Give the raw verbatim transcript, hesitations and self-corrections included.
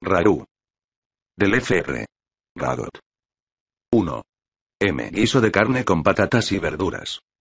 Raru. Del F R. Ragot. uno. M. Guiso de carne con patatas y verduras.